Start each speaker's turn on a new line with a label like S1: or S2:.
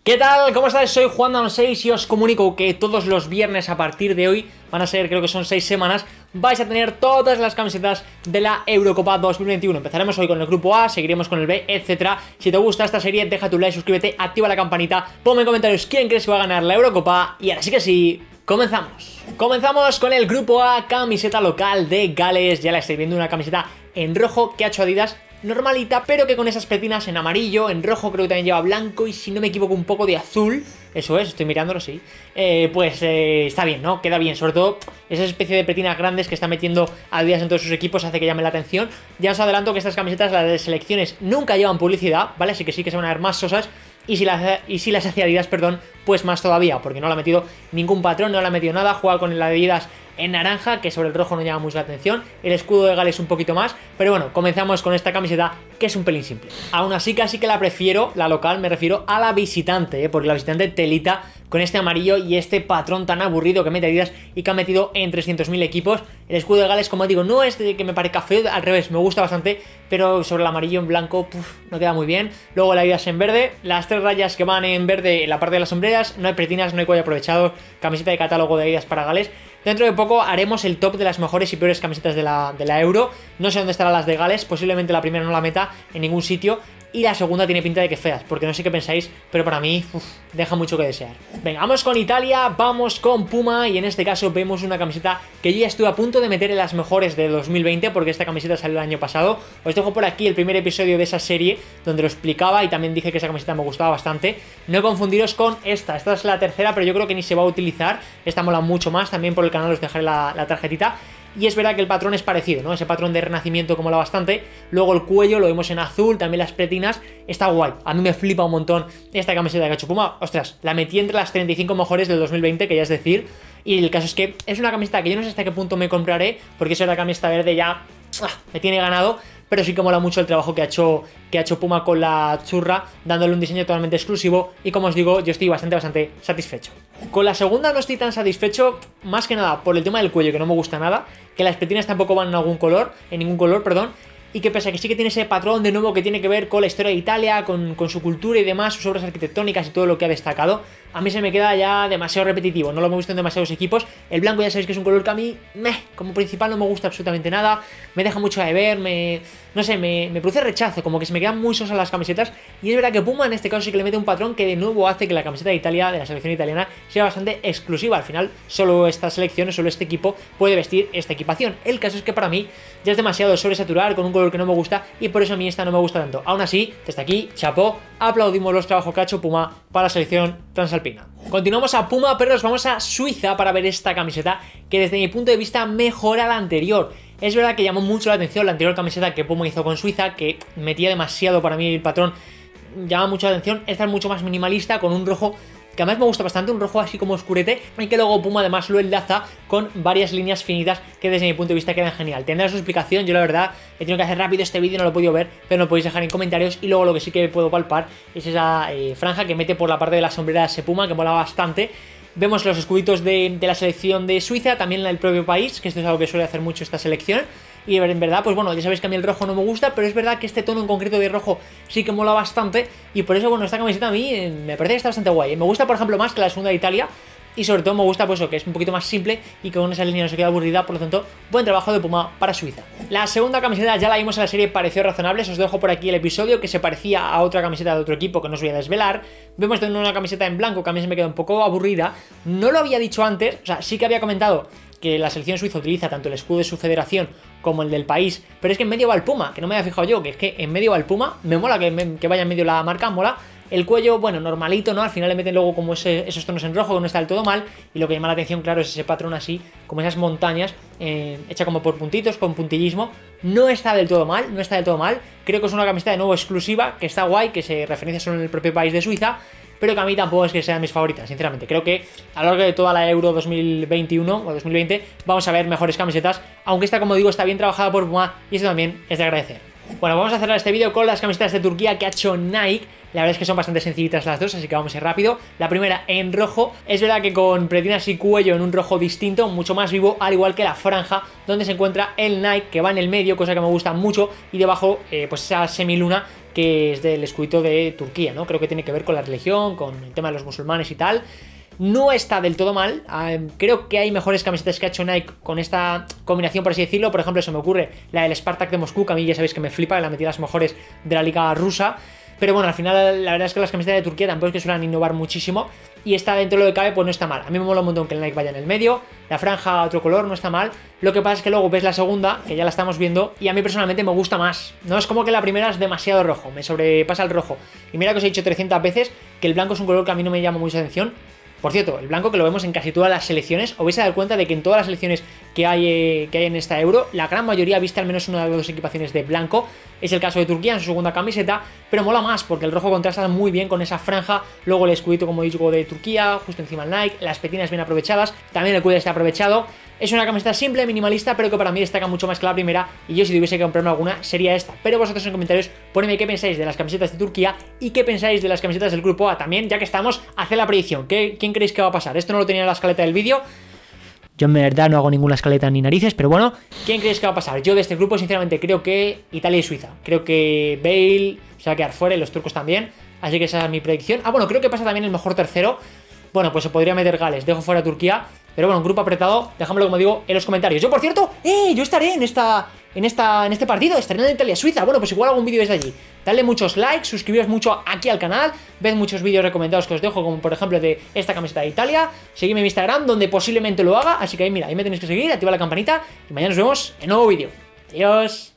S1: ¿Qué tal? ¿Cómo estáis? Soy Juan6 y os comunico que todos los viernes a partir de hoy, van a ser, creo que son 6 semanas, vais a tener todas las camisetas de la Eurocopa 2021. Empezaremos hoy con el grupo A, seguiremos con el B, etcétera. Si te gusta esta serie, deja tu like, suscríbete, activa la campanita, ponme en comentarios quién crees que va a ganar la Eurocopa y ahora sí que sí, comenzamos. Comenzamos con el grupo A, camiseta local de Gales. Ya la estáis viendo, una camiseta en rojo que ha hecho Adidas, normalita, pero que con esas petinas en amarillo, en rojo creo que también lleva blanco y si no me equivoco un poco de azul. Eso es, estoy mirándolo, sí. Está bien, ¿no? Queda bien, sobre todo esa especie de petinas grandes que está metiendo Adidas en todos sus equipos hace que llame la atención. Ya os adelanto que estas camisetas, las de selecciones, nunca llevan publicidad, ¿vale? Así que sí que se van a ver más sosas. Y si las hace Adidas, perdón, pues más todavía, porque no le ha metido ningún patrón, no le ha metido nada, juega con el Adidas en naranja, que sobre el rojo no llama mucho la atención, el escudo de Gales un poquito más, pero bueno, comenzamos con esta camiseta que es un pelín simple. Aún así casi que la prefiero, la local, me refiero a la visitante, porque la visitante telita con este amarillo y este patrón tan aburrido que mete Adidas y que ha metido en 300.000 equipos. El escudo de Gales, como digo, no es de que me parezca feo, al revés, me gusta bastante, pero sobre el amarillo en blanco, no queda muy bien. Luego la Adidas en verde, las tres rayas que van en verde en la parte de las sombreras, no hay pretinas, no hay cuello aprovechado, camiseta de catálogo de Adidas para Gales. Dentro de poco haremos el top de las mejores y peores camisetas de la Euro. No sé dónde estarán las de Gales, posiblemente la primera no la meta en ningún sitio. Y la segunda tiene pinta de que feas, porque no sé qué pensáis, pero para mí deja mucho que desear. Venga, vamos con Italia, vamos con Puma, y en este caso vemos una camiseta que yo ya estuve a punto de meter en las mejores de 2020, porque esta camiseta salió el año pasado. Os dejo por aquí el primer episodio de esa serie, donde lo explicaba y también dije que esa camiseta me gustaba bastante. No confundiros con esta es la tercera, pero yo creo que ni se va a utilizar. Esta mola mucho más, también por el canal os dejaré la tarjetita. Y es verdad que el patrón es parecido, ¿no? Ese patrón de renacimiento como mola bastante. Luego el cuello lo vemos en azul, también las pretinas. Está guay, a mí me flipa un montón esta camiseta que ha hecho Puma. Ostras, la metí entre las 35 mejores del 2020, que ya es decir. Y el caso es que es una camiseta que yo no sé hasta qué punto me compraré, porque eso de la camiseta verde ya me tiene ganado. Pero sí que mola mucho el trabajo que ha hecho Puma con la churra, dándole un diseño totalmente exclusivo. Y como os digo, yo estoy bastante satisfecho. Con la segunda no estoy tan satisfecho, más que nada por el tema del cuello, que no me gusta nada, que las pretinas tampoco van en ningún color, perdón. Y que pese a que sí que tiene ese patrón de nuevo que tiene que ver con la historia de Italia, con su cultura y demás, sus obras arquitectónicas y todo lo que ha destacado, a mí se me queda ya demasiado repetitivo, no lo hemos visto en demasiados equipos. El blanco ya sabéis que es un color que a mí, como principal no me gusta absolutamente nada, me deja mucho de ver, no sé, me produce rechazo, como que se me quedan muy sosas las camisetas. Y es verdad que Puma en este caso sí que le mete un patrón que de nuevo hace que la camiseta de Italia, de la selección italiana, sea bastante exclusiva. Al final, solo estas selecciones, solo este equipo puede vestir esta equipación. El caso es que para mí ya es demasiado sobresaturar con un color que no me gusta y por eso a mí esta no me gusta tanto. Aún así, desde aquí, chapó, aplaudimos los trabajos que ha hecho Puma para la selección transalpina. Continuamos a Puma, pero nos vamos a Suiza para ver esta camiseta que desde mi punto de vista mejora la anterior. Es verdad que llamó mucho la atención la anterior camiseta que Puma hizo con Suiza, que metía demasiado para mí el patrón, llama mucho la atención. Esta es mucho más minimalista, con un rojo que además me gusta bastante, un rojo así como oscurete, y que luego Puma además lo enlaza con varias líneas finitas que desde mi punto de vista quedan genial. Tendrá su explicación, yo la verdad he tenido que hacer rápido este vídeo, no lo he podido ver, pero lo podéis dejar en comentarios. Y luego lo que sí que puedo palpar es esa franja que mete por la parte de la sombrera de Puma, que mola bastante. Vemos los escuditos de la selección de Suiza, también el propio país, que esto es algo que suele hacer mucho esta selección. Y en verdad, pues bueno, ya sabéis que a mí el rojo no me gusta, pero es verdad que este tono en concreto de rojo sí que mola bastante. Y por eso, bueno, esta camiseta a mí me parece que está bastante guay. Me gusta, por ejemplo, más que la segunda de Italia. Y sobre todo me gusta pues eso, que es un poquito más simple y que con esa línea no se queda aburrida. Por lo tanto, buen trabajo de Puma para Suiza. La segunda camiseta ya la vimos en la serie, pareció razonable. Os dejo por aquí el episodio que se parecía a otra camiseta de otro equipo que no os voy a desvelar. Vemos de una camiseta en blanco que a mí se me queda un poco aburrida. No lo había dicho antes, o sea, sí que había comentado que la selección suiza utiliza tanto el escudo de su federación como el del país, pero es que en medio va el Puma, que no me había fijado yo, que es que en medio va el Puma, me mola que vaya en medio la marca, mola. El cuello, bueno, normalito, ¿no? Al final le meten luego como esos tonos en rojo, que no está del todo mal. Y lo que llama la atención, claro, es ese patrón así, como esas montañas, hecha como por puntitos, con puntillismo. No está del todo mal, no está del todo mal. Creo que es una camiseta de nuevo exclusiva, que está guay, que se referencia solo en el propio país de Suiza, pero que a mí tampoco es que sean mis favoritas, sinceramente. Creo que a lo largo de toda la Euro 2021 o 2020 vamos a ver mejores camisetas, aunque esta, como digo, está bien trabajada por Puma y eso también es de agradecer. Bueno, vamos a cerrar este vídeo con las camisetas de Turquía que ha hecho Nike. La verdad es que son bastante sencillitas las dos, así que vamos a ir rápido. La primera en rojo, es verdad que con pretinas y cuello en un rojo distinto, mucho más vivo, al igual que la franja, donde se encuentra el Nike, que va en el medio, cosa que me gusta mucho, y debajo, pues esa semiluna que es del escudito de Turquía, ¿no? Creo que tiene que ver con la religión, con el tema de los musulmanes y tal. No está del todo mal, creo que hay mejores camisetas que ha hecho Nike con esta combinación, por así decirlo. Por ejemplo, se me ocurre la del Spartak de Moscú, que a mí ya sabéis que me flipa, que la metí las mejores de la liga rusa. Pero bueno, al final la verdad es que las camisetas de Turquía tampoco es que suelen innovar muchísimo. Y esta, dentro de lo que cabe, pues no está mal. A mí me mola un montón que el Nike vaya en el medio. La franja a otro color no está mal. Lo que pasa es que luego ves la segunda, que ya la estamos viendo, y a mí personalmente me gusta más. No es como que la primera es demasiado rojo, me sobrepasa el rojo. Y mira que os he dicho 300 veces que el blanco es un color que a mí no me llama mucha atención. Por cierto, el blanco, que lo vemos en casi todas las selecciones, os vais a dar cuenta de que en todas las selecciones que hay en esta Euro, la gran mayoría viste al menos una de las dos equipaciones de blanco. Es el caso de Turquía en su segunda camiseta, pero mola más porque el rojo contrasta muy bien con esa franja. Luego el escudito, como digo, de Turquía, justo encima el Nike, las petinas bien aprovechadas, también el cuello está aprovechado. Es una camiseta simple, minimalista, pero que para mí destaca mucho más que la primera, y yo si tuviese que comprarme alguna sería esta. Pero vosotros en comentarios ponedme qué pensáis de las camisetas de Turquía y qué pensáis de las camisetas del grupo A también, ya que estamos, haced la predicción. ¿Quién creéis que va a pasar? Esto no lo tenía en la escaleta del vídeo. Yo en verdad no hago ninguna escaleta ni narices, pero bueno, ¿quién creéis que va a pasar? Yo de este grupo sinceramente creo que Italia y Suiza. Creo que Bale se va a quedar fuera y los turcos también, así que esa es mi predicción. Ah, bueno, creo que pasa también el mejor tercero. Bueno, pues se podría meter Gales, dejo fuera a Turquía. Pero bueno, un grupo apretado, dejadmelo como digo en los comentarios. Yo, por cierto, yo estaré en este partido, estaré en Italia-Suiza. Bueno, pues igual hago un vídeo desde allí. Dadle muchos likes, suscribiros mucho aquí al canal, ved muchos vídeos recomendados que os dejo, como por ejemplo de esta camiseta de Italia. Seguidme en mi Instagram, donde posiblemente lo haga, así que ahí, mira, ahí me tenéis que seguir, activa la campanita y mañana nos vemos en un nuevo vídeo. Adiós.